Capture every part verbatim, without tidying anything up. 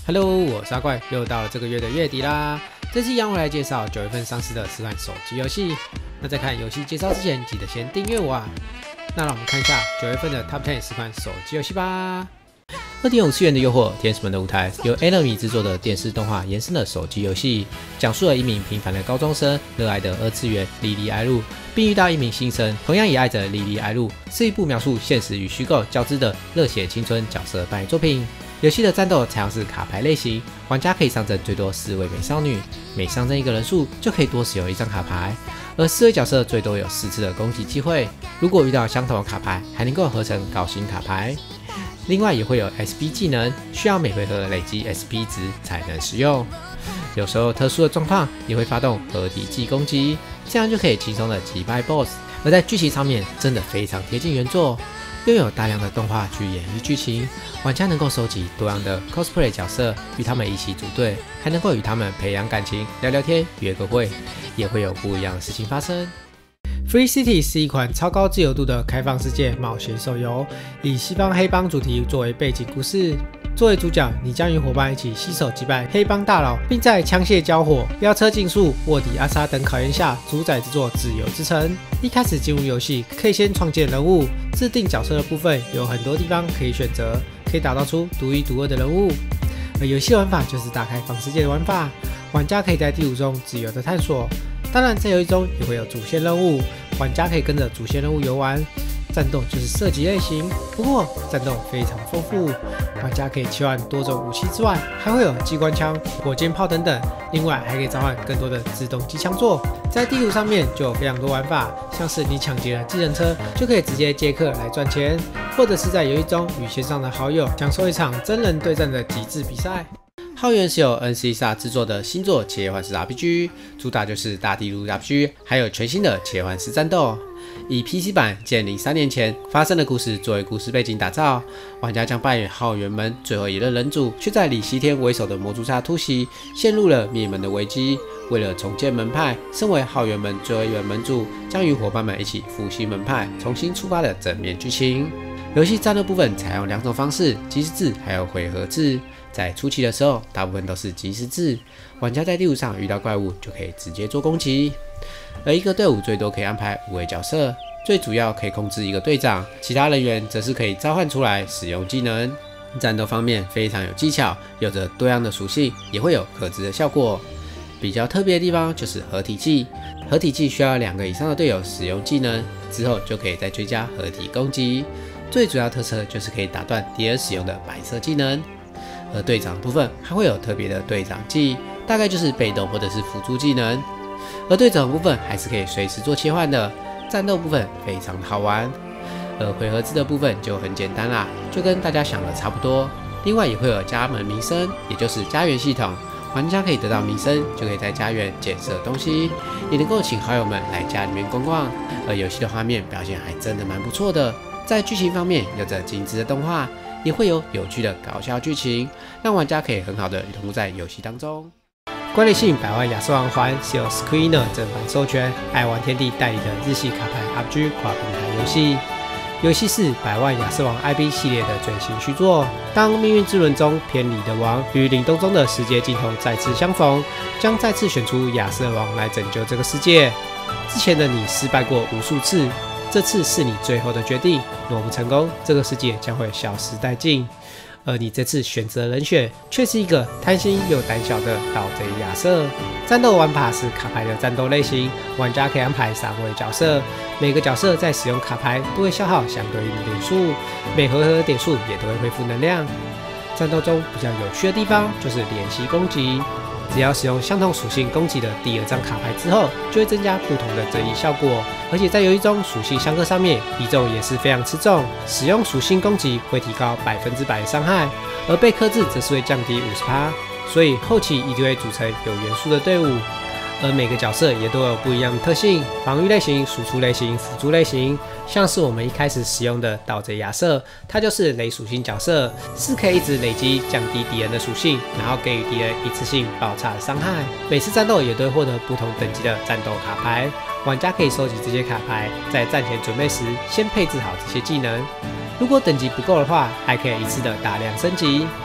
Hello， 我是阿怪，又到了这个月的月底啦。这次让我来介绍九月份上市的十款手机游戏。那在看游戏介绍之前，记得先订阅我啊。那让我们看一下九月份的 Top 十 十款手机游戏吧。二点五次元的诱惑，天使们的舞台，由 A L M 制作的电视动画延伸的手机游戏，讲述了一名平凡的高中生热爱的二次元莉莉爱露，并遇到一名新生，同样也爱着莉莉爱露，是一部描述现实与虚构交织的热血青春角色扮演作品。游戏的战斗采用是卡牌类型，玩家可以上阵最多四位美少女，每上阵一个人数就可以多使用一张卡牌，而四位角色最多有四次的攻击机会。如果遇到相同的卡牌，还能够合成高星卡牌。另外也会有 S P 技能，需要每回合累积 S P 值才能使用。有时候特殊的状况也会发动合体技攻击，这样就可以轻松的击败 B O S S。而在剧情上面真的非常贴近原作，拥有大量的动画去演绎剧情，玩家能够收集多样的 cosplay 角色，与他们一起组队，还能够与他们培养感情、聊聊天、约个会，也会有不一样的事情发生。Free City 是一款超高自由度的开放世界冒险手游，以西方黑帮主题作为背景故事。作为主角，你将与伙伴一起携手击败黑帮大佬，并在枪械交火、飙车竞速、卧底暗杀等考验下，主宰这座自由之城。一开始进入游戏，可以先创建人物，制定角色的部分有很多地方可以选择，可以打造出独一无二的人物。而游戏玩法就是大开放世界的玩法，玩家可以在地图中自由的探索。当然，在游戏中也会有主线任务，玩家可以跟着主线任务游玩。战斗就是射击类型，不过战斗非常丰富，玩家可以切换多种武器之外，还会有机关枪、火箭炮等等。另外还可以召唤更多的自动机枪座。在地图上面就有非常多玩法，像是你抢劫了计程车，就可以直接接客来赚钱，或者是在游戏中与线上的好友享受一场真人对战的极致比赛。浩源是由 N C S A 制作的星座切换式 R P G， 主打就是大地图 R P G， 还有全新的切换式战斗。以 P C 版建立三年前发生的故事作为故事背景打造，玩家将扮演浩源门最后一任人主，却在李西天为首的魔族杀突袭，陷入了灭门的危机。为了重建门派，身为浩源门最后一任门主，将与伙伴们一起复兴门派，重新出发的正面剧情。游戏战斗部分采用两种方式，即时制还有回合制。在初期的时候，大部分都是即时制，玩家在地图上遇到怪物就可以直接做攻击。而一个队伍最多可以安排五位角色，最主要可以控制一个队长，其他人员则是可以召唤出来使用技能。战斗方面非常有技巧，有着多样的属性，也会有克制的效果。比较特别的地方就是合体技，合体技需要两个以上的队友使用技能之后，就可以再追加合体攻击。最主要特色就是可以打断敌人使用的白色技能。而队长部分还会有特别的队长技，大概就是被动或者是辅助技能。而队长部分还是可以随时做切换的，战斗部分非常好玩。而回合制的部分就很简单啦，就跟大家想的差不多。另外也会有家门名声，也就是家园系统，玩家可以得到名声，就可以在家园建设东西，也能够请好友们来家里面逛逛。而游戏的画面表现还真的蛮不错的，在剧情方面有着精致的动画，也会有有趣的搞笑剧情，让玩家可以很好的融入在游戏当中。关联性百万亚瑟王环是由 Squeener 正版授权，爱玩天地代理的日系卡牌 R P G 跨平台游戏。游戏是百万亚瑟王 I P 系列的最新续作。当命运之轮中偏离的王与凛冬中的世界尽头再次相逢，将再次选出亚瑟王来拯救这个世界。之前的你失败过无数次，这次是你最后的决定，若不成功，这个世界将会消失殆尽。而你这次选择人选却是一个贪心又胆小的盗贼亚瑟。战斗玩法是卡牌的战斗类型，玩家可以安排三位角色，每个角色在使用卡牌都会消耗相对应的点数，每回合的点数也都会恢复能量。战斗中比较有趣的地方就是联系攻击，只要使用相同属性攻击的第二张卡牌之后，就会增加不同的增益效果。而且在游戏中属性相克上面比重也是非常吃重，使用属性攻击会提高百分之百的伤害，而被克制则是会降低 百分之五十， 所以后期一定会组成有元素的队伍。而每个角色也都有不一样的特性，防御类型、输出类型、辅助类型。像是我们一开始使用的盗贼亚瑟，它就是雷属性角色，是可以一直累积降低敌人的属性，然后给予敌人一次性爆炸的伤害。每次战斗也都会获得不同等级的战斗卡牌，玩家可以收集这些卡牌，在战前准备时先配置好这些技能。如果等级不够的话，还可以一次的大量升级。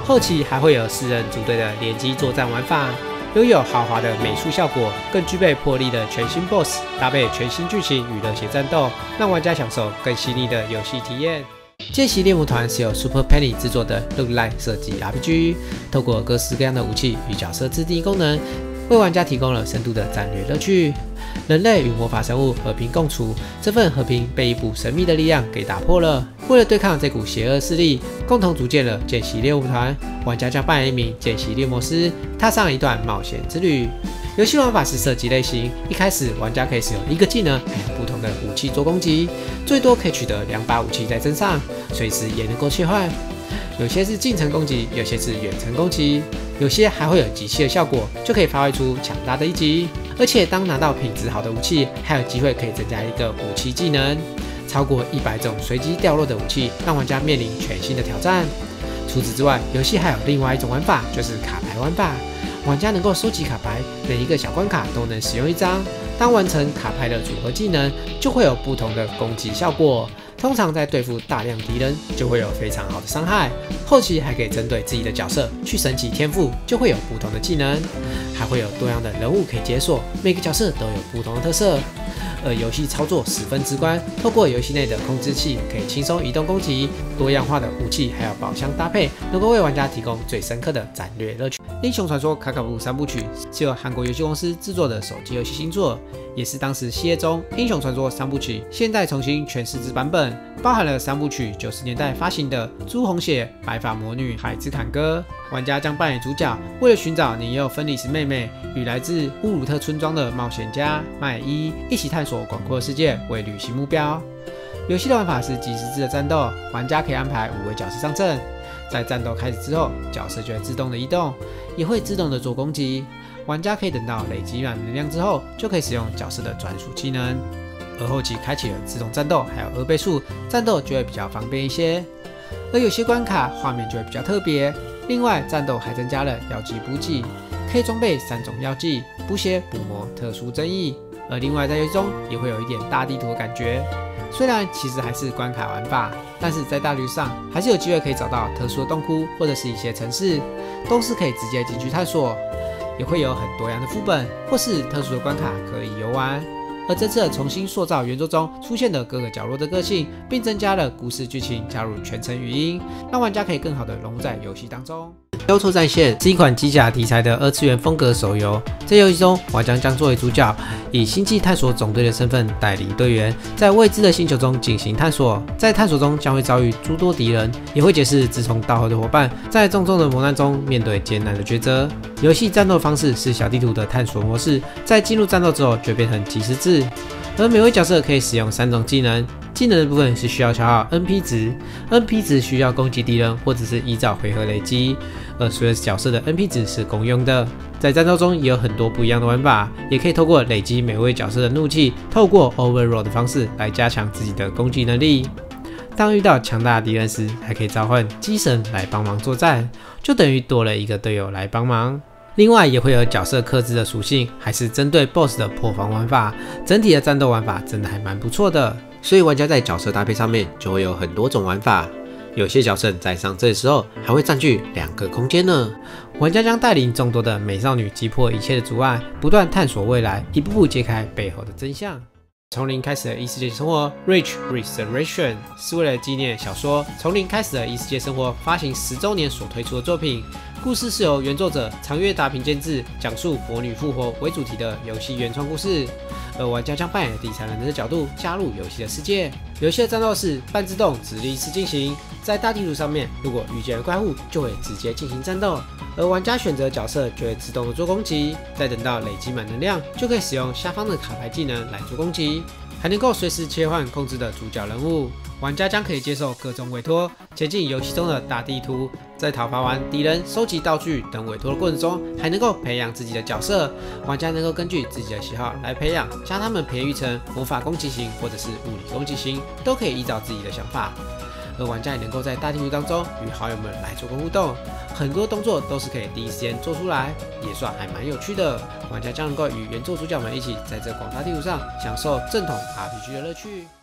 后期还会有四人组队的联机作战玩法，拥有豪华的美术效果，更具备魄力的全新 B O S S， 搭配全新剧情与热血战斗，让玩家享受更细腻的游戏体验。剑袭猎魔团是由 Super Penny 制作的 Roguelike 射击 R P G， 透过各式各样的武器与角色自定义功能，为玩家提供了深度的战略乐趣。人类与魔法生物和平共处，这份和平被一股神秘的力量给打破了。为了对抗这股邪恶势力，共同组建了剑袭猎魔团。玩家将扮演一名剑袭猎魔师，踏上一段冒险之旅。游戏玩法是射击类型，一开始玩家可以使用一个技能，还有不同的武器做攻击，最多可以取得两把武器在身上，随时也能够切换。有些是近程攻击，有些是远程攻击，有些还会有集气的效果，就可以发挥出强大的一击。而且当拿到品质好的武器，还有机会可以增加一个武器技能，超过一百种随机掉落的武器，让玩家面临全新的挑战。除此之外，游戏还有另外一种玩法，就是卡牌玩法。玩家能够收集卡牌，每一个小关卡都能使用一张。当完成卡牌的组合技能，就会有不同的攻击效果。通常在对付大量敌人，就会有非常好的伤害。后期还可以针对自己的角色去升级天赋，就会有不同的技能，还会有多样的人物可以解锁，每个角色都有不同的特色。而游戏操作十分直观，透过游戏内的控制器可以轻松移动攻击，多样化的武器还有宝箱搭配，能够为玩家提供最深刻的战略乐趣。英雄传说卡卡布三部曲是由韩国游戏公司制作的手机游戏新作，也是当时系列中英雄传说三部曲现代重新诠释之版本，包含了三部曲九十年代发行的朱红血、白发魔女、海之坎歌。玩家将扮演主角，为了寻找年幼芬莉丝妹妹与来自乌鲁特村庄的冒险家麦伊一起探索广阔的世界为旅行目标。游戏的玩法是即时制的战斗，玩家可以安排五位角色上阵，在战斗开始之后，角色就会自动的移动，也会自动的做攻击。玩家可以等到累积满能量之后，就可以使用角色的专属技能。而后期开启了自动战斗，还有二倍速战斗就会比较方便一些。而有些关卡画面就会比较特别。另外，战斗还增加了药剂补给，可以装备三种药剂，补血、补魔、特殊增益。而另外在游戏中也会有一点大地图的感觉，虽然其实还是关卡玩法，但是在大陆上还是有机会可以找到特殊的洞窟或者是一些城市，都是可以直接进去探索，也会有很多样的副本或是特殊的关卡可以游玩。而这次重新塑造原作中出现的各个角落的个性，并增加了故事剧情，加入全程语音，让玩家可以更好的融入在游戏当中。忧愁战线是一款机甲题材的二次元风格手游，在游戏中，玩家将作为主角，以星际探索总队的身份带领队员，在未知的星球中进行探索。在探索中将会遭遇诸多敌人，也会结识志同道合的伙伴，在重重的磨难中面对艰难的抉择。游戏战斗方式是小地图的探索模式，在进入战斗之后就变成即时制，而每位角色可以使用三种技能。技能的部分是需要消耗 N P 值 ，N P 值需要攻击敌人或者是依照回合累积，而所有角色的 N P 值是公用的。在战斗中也有很多不一样的玩法，也可以透过累积每位角色的怒气，透过 Overroll 的方式来加强自己的攻击能力。当遇到强大的敌人时，还可以召唤机神来帮忙作战，就等于多了一个队友来帮忙。另外也会有角色克制的属性，还是针对 B O S S 的破防玩法，整体的战斗玩法真的还蛮不错的。所以玩家在角色搭配上面就会有很多种玩法，有些角色在上阵的时候还会占据两个空间呢。玩家将带领众多的美少女击破一切的阻碍，不断探索未来，一步步揭开背后的真相。从零开始的异世界生活 Rich Restoration 是为了纪念小说《从零开始的异世界生活》发行十周年所推出的作品。故事是由原作者长月达平监制，讲述魔女复活为主题的游戏原创故事，而玩家将扮演第三人的角度加入游戏的世界。游戏的战斗是半自动直立式进行，在大地图上面，如果遇见了怪物，就会直接进行战斗，而玩家选择角色就会自动的做攻击，再等到累积满能量，就可以使用下方的卡牌技能来做攻击，还能够随时切换控制的主角人物。玩家将可以接受各种委托，前进游戏中的大地图，在讨伐完敌人、收集道具等委托的过程中，还能够培养自己的角色。玩家能够根据自己的喜好来培养，将他们培育成魔法攻击型或者是物理攻击型，都可以依照自己的想法。而玩家也能够在大地图当中与好友们来做个互动，很多动作都是可以第一时间做出来，也算还蛮有趣的。玩家将能够与原作主角们一起在这广大地图上享受正统 R P G 的乐趣。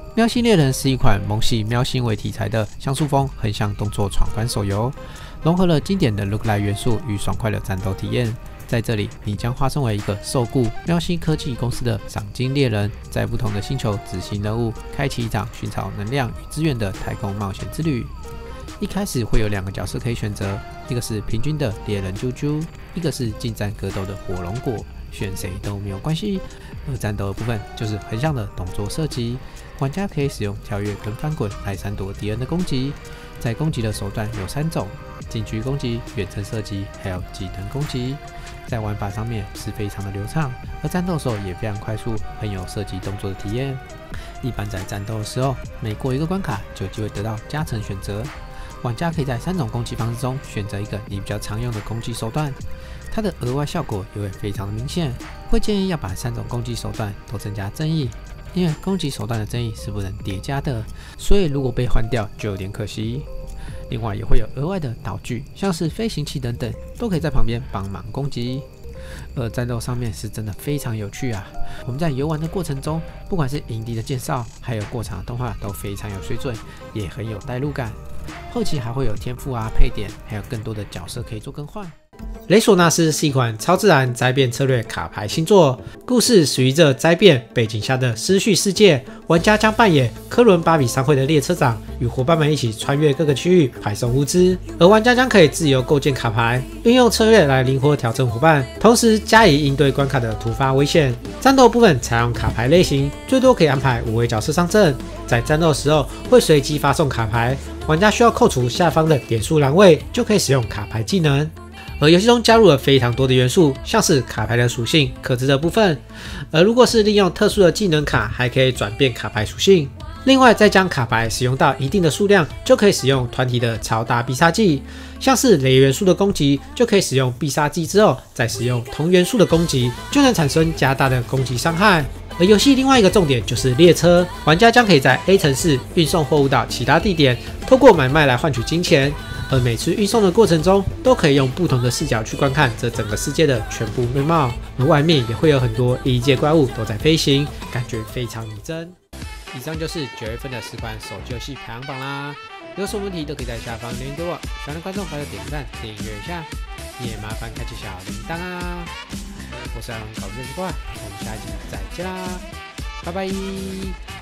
喵星猎人是一款萌系喵星为题材的像素风横向动作闯关手游，融合了经典的 roguelike 元素与爽快的战斗体验。在这里，你将化身为一个受雇喵星科技公司的赏金猎人，在不同的星球执行任务，开启一场寻找能量与资源的太空冒险之旅。一开始会有两个角色可以选择，一个是平均的猎人啾啾，一个是近战格斗的火龙果，选谁都没有关系。而战斗的部分就是横向的动作射击，玩家可以使用跳跃跟翻滚来闪躲敌人的攻击。在攻击的手段有三种：近距攻击、远程射击，还有技能攻击。在玩法上面是非常的流畅，而战斗的时候也非常快速，很有射击动作的体验。一般在战斗的时候，每过一个关卡就有机会得到加成选择。玩家可以在三种攻击方式中选择一个你比较常用的攻击手段，它的额外效果也会非常的明显。会建议要把三种攻击手段都增加增益，因为攻击手段的增益是不能叠加的，所以如果被换掉就有点可惜。另外也会有额外的道具，像是飞行器等等，都可以在旁边帮忙攻击。而战斗上面是真的非常有趣啊！我们在游玩的过程中，不管是营地的介绍，还有过场的动画都非常有水准，也很有代入感。后期还会有天赋啊、配点，还有更多的角色可以做更换。雷索纳斯是一款超自然灾变策略卡牌新作，故事属于这灾变背景下的失序世界，玩家将扮演科伦巴比商会的列车长，与伙伴们一起穿越各个区域派送物资，而玩家将可以自由构建卡牌，运用策略来灵活调整伙伴，同时加以应对关卡的突发危险。战斗部分采用卡牌类型，最多可以安排五位角色上阵，在战斗的时候会随机发送卡牌，玩家需要扣除下方的点数栏位，就可以使用卡牌技能。而游戏中加入了非常多的元素，像是卡牌的属性、可知的部分，而如果是利用特殊的技能卡，还可以转变卡牌属性。另外，再将卡牌使用到一定的数量，就可以使用团体的超大必杀技，像是雷元素的攻击，就可以使用必杀技之后，再使用同元素的攻击，就能产生加大的攻击伤害。而游戏另外一个重点就是列车，玩家将可以在 A 城市运送货物到其他地点，透过买卖来换取金钱。而每次运送的过程中，都可以用不同的视角去观看这整个世界的全部面貌，而外面也会有很多异界怪物都在飞行，感觉非常拟真。以上就是九月份的十款手机游戏排行榜啦，有什么问题都可以在下方留言给我，喜欢的观众记得点赞、订阅一下，也麻烦开启小铃铛啊！我是阿龙，搞这些怪，我们下一集再见啦，拜拜。